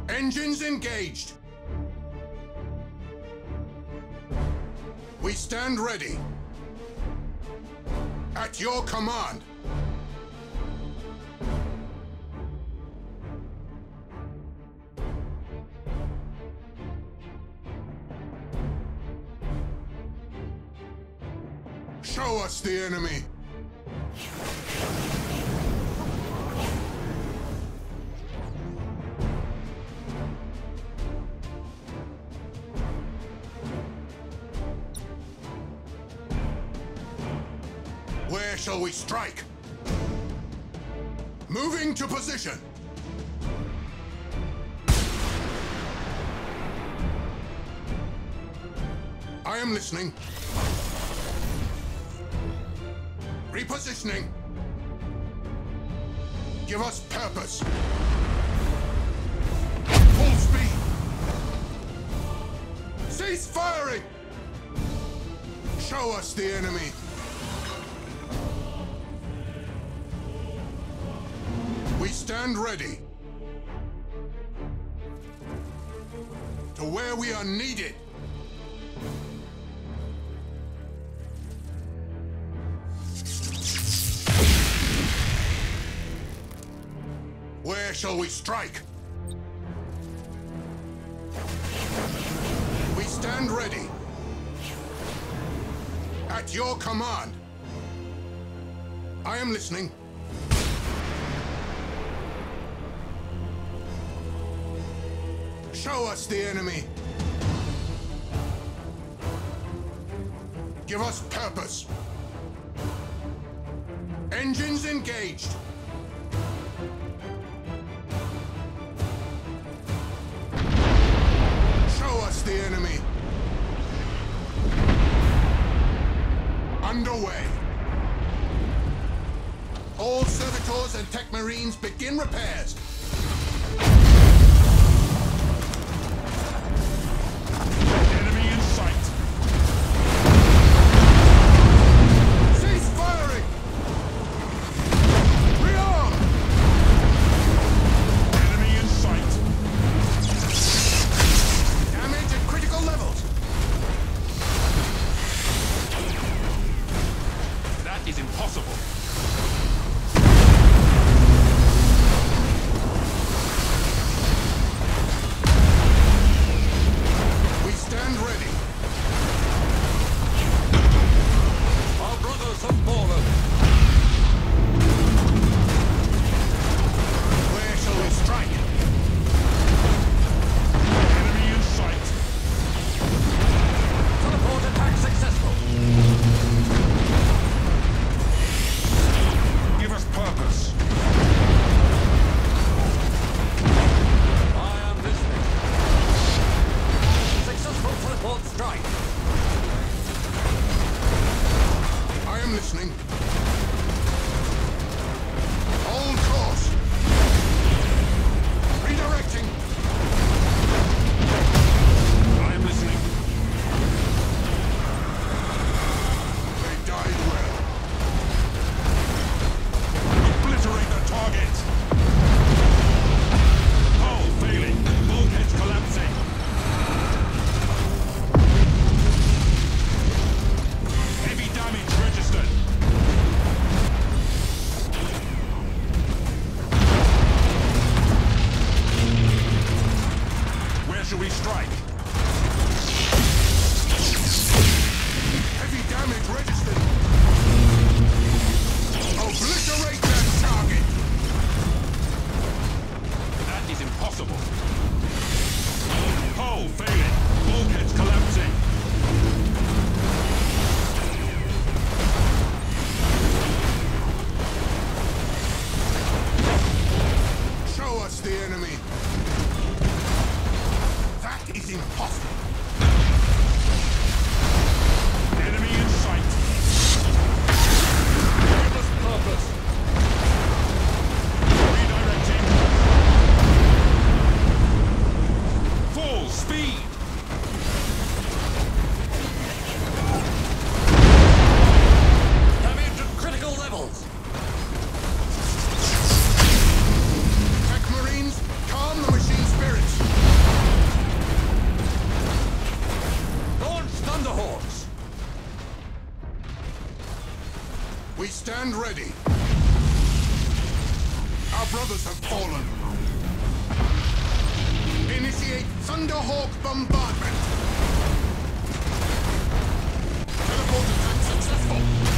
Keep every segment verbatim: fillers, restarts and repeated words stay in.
Engines engaged. We stand ready. At your command. Show us the enemy. Where shall we strike? Moving to position. I am listening. Repositioning. Give us purpose. Full speed. Cease firing. Show us the enemy. We stand ready. To where we are needed. Where shall we strike? We stand ready. At your command. I am listening. Show us the enemy. Give us purpose. Engines engaged. Show us the enemy. Underway. All servitors and tech marines begin repairs. Enemy in sight. Cease firing. Rearm. Enemy in sight. Damage at critical levels. That is impossible. Stand ready. Our brothers have fallen. Where shall we strike? Enemy in sight. Teleport attack successful. Give us purpose. I am listening. Successful teleport strike. I am listening. Hold course. Redirecting. I am listening. They died well. Obliterate the target. Hull failing. Bulkheads collapsing. Registered. Where shall we strike? Heavy damage registered. Obliterate that target. That is impossible. Hull failing. Bulkheads collapsing. Show us the enemy. That is impossible. Stand ready. Our brothers have fallen. Initiate Thunderhawk bombardment. Teleport attack successful.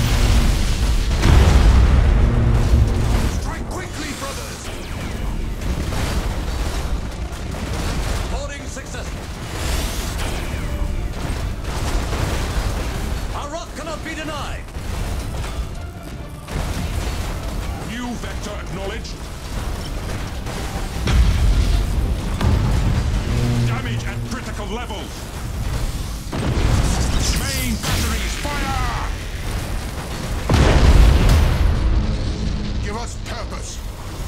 Strike quickly, brothers. Boarding successful. Our rock cannot be denied. New vector acknowledged. Damage at critical levels. Main batteries, fire! Give us purpose.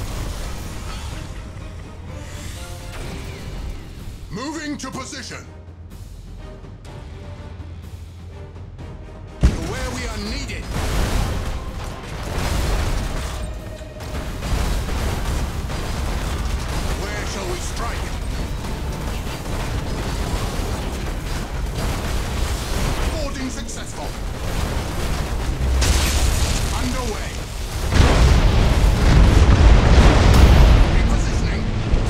Moving to position. To where we are needed. Where shall we strike? Boarding successful. Underway. Repositioning.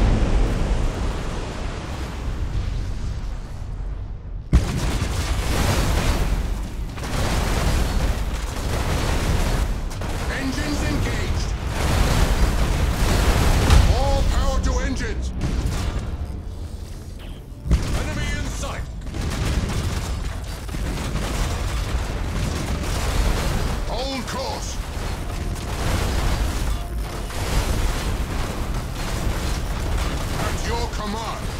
Engines engaged. All power to engines. Enemy in sight. Hold course. At your command.